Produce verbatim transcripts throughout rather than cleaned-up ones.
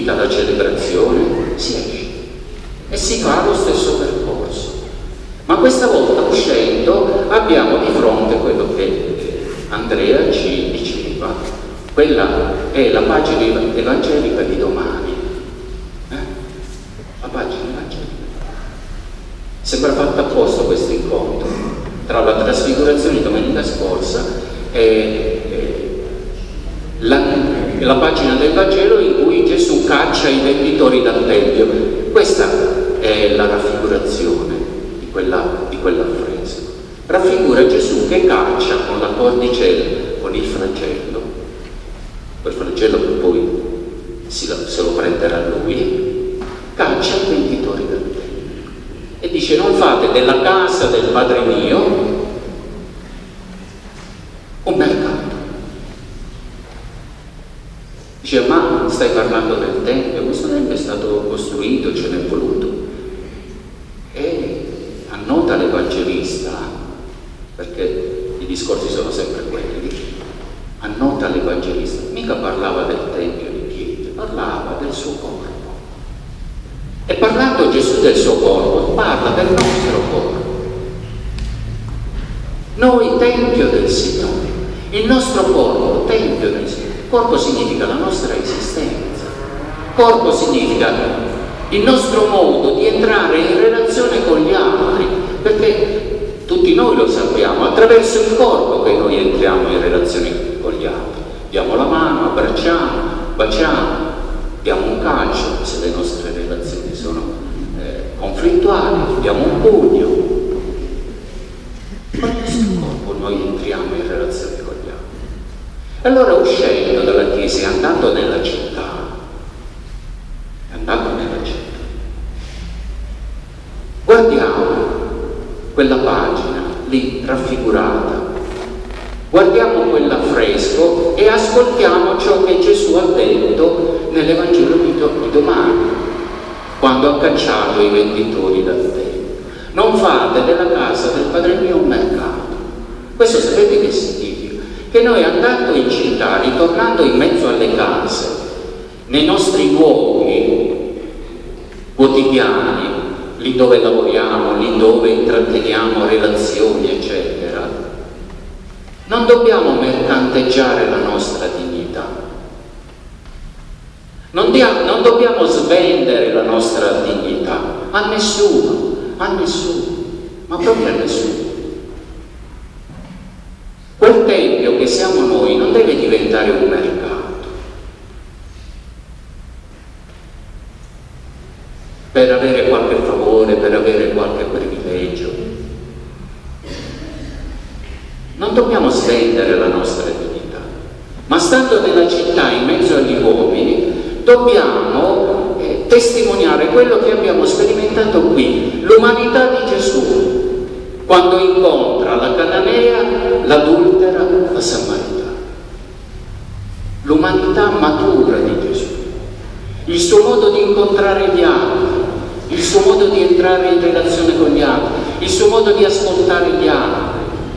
finita la celebrazione, si esce e si fa lo stesso percorso. Ma questa volta, uscendo, abbiamo di fronte quello che Andrea ci diceva, quella è la pagina evangelica di domani. Eh? La pagina evangelica. Sembra fatto apposta questo incontro tra la trasfigurazione di domenica scorsa e, e la, la pagina del Vangelo in cui Gesù caccia i venditori dal Tempio. Questa è la raffigurazione di quella, di quell'affresco. Raffigura Gesù che caccia con la cordicella, con il flagello, quel flagello che poi si, se lo prenderà lui, caccia i venditori dal Tempio e dice: non fate della casa del Padre mio un mercato. Dice: ma stai parlando del Tempio? Questo Tempio è stato costruito, ce n'è voluto. E annota l'Evangelista, perché i discorsi sono sempre quelli, annota l'Evangelista, mica parlava del Tempio di Pietro, parlava del suo corpo. E parlando Gesù del suo corpo, parla del nostro corpo. Noi, Tempio del Signore, il nostro corpo, Tempio del Signore. Corpo significa la nostra esistenza, corpo significa il nostro modo di entrare in relazione con gli altri, perché tutti noi lo sappiamo, attraverso il corpo che noi entriamo in relazione con gli altri. Diamo la mano, abbracciamo, baciamo, diamo un calcio se le nostre relazioni sono eh, conflittuali, diamo un pugno. Con il nostro corpo noi entriamo in relazione con gli altri. Allora, uscendo dalla chiesa e andando nella città, andando nella città, guardiamo quella pagina lì raffigurata, guardiamo quell'affresco e ascoltiamo ciò che Gesù ha detto nell'Evangelo di, do, di domani, quando ha cacciato i venditori dal Tempio. Non fate della casa del Padre mio un mercato. Questo sapete che significa? Che noi, andando in città, ritornando in mezzo alle case, nei nostri luoghi quotidiani, lì dove lavoriamo, lì dove intratteniamo relazioni, eccetera, non dobbiamo mercanteggiare la nostra dignità. Non, dia, non dobbiamo svendere la nostra dignità a nessuno, a nessuno, ma proprio a nessuno. Quel Tempio che siamo noi non deve diventare un mercato per avere qualche favore, per avere qualche privilegio. Non dobbiamo svendere la nostra dignità, ma stando nella città in mezzo agli uomini dobbiamo eh, testimoniare quello che abbiamo sperimentato qui, l'umanità di Gesù, quando incontra la cananea, l'adultera, la samaritana. L'umanità matura di Gesù, il suo modo di incontrare gli altri, il suo modo di entrare in relazione con gli altri, il suo modo di ascoltare gli altri.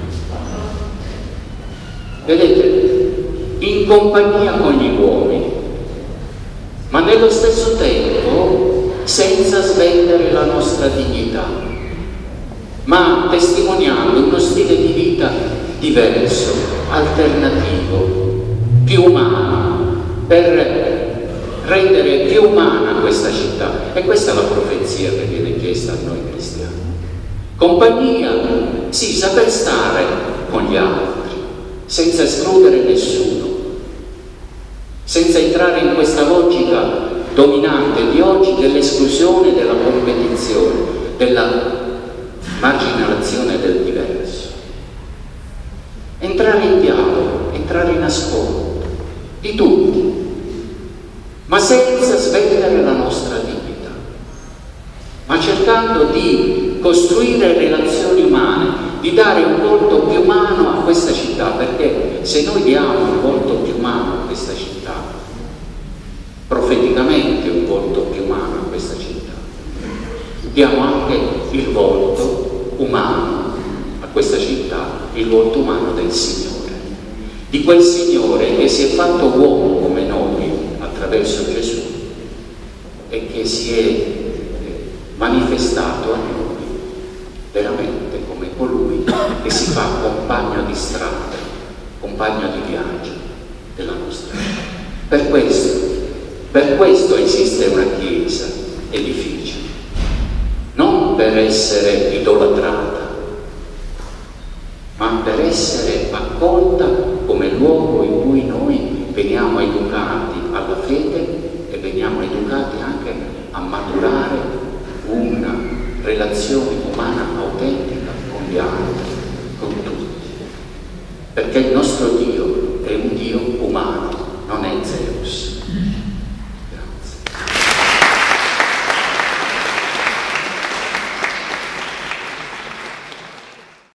Vedete, in compagnia con gli uomini, ma nello stesso tempo senza svendere la nostra dignità, ma testimoniando uno stile di vita diverso, alternativo, più umano, per rendere più umana questa città. E questa è la profezia che viene chiesta a noi cristiani. Compagnia, sì, saper stare con gli altri, senza escludere nessuno, senza entrare in questa logica dominante di oggi dell'esclusione, della competizione, della marginalazione del diverso. Entrare in dialogo, entrare in ascolto di tutti, ma senza svendere la nostra dignità, ma cercando di costruire relazioni umane, di dare un volto più umano a questa città, perché se noi diamo un volto più umano a questa città, profeticamente un volto più umano a questa città, diamo anche il volto umano a questa città, il volto umano del Signore, di quel Signore che si è fatto uomo come noi attraverso Gesù che si è eh, manifestato a noi veramente come colui che si fa compagno di strada, compagno di viaggio della nostra vita. Per questo, per questo esiste una Chiesa edificio, non per essere idolatrata, ma per essere accolta come luogo in cui noi veniamo educati alla fede e veniamo educati anche a maturare una relazione umana autentica con gli altri, con tutti. Perché il nostro Dio è un Dio umano, non è Zeus.